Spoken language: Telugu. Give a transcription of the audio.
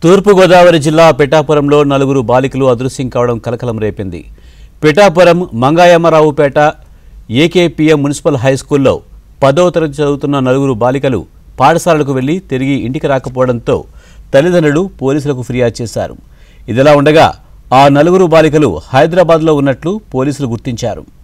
తూర్పు గోదావరి జిల్లా పిఠాపురంలో నలుగురు బాలికలు అదృశ్యం కావడం కలకలం రేపింది. పిఠాపురం మంగాయమ్మరావుపేట A.K.P.M మున్సిపల్ హై స్కూల్లో 10వ తరగతి చదువుతున్న నలుగురు బాలికలు పాఠశాలకు వెళ్లి తిరిగి ఇంటికి రాకపోవడంతో తల్లిదండ్రులు పోలీసులకు ఫిర్యాదు చేశారు. ఇదిలా ఉండగా ఆ నలుగురు బాలికలు హైదరాబాద్లో ఉన్నట్లు పోలీసులు గుర్తించారు.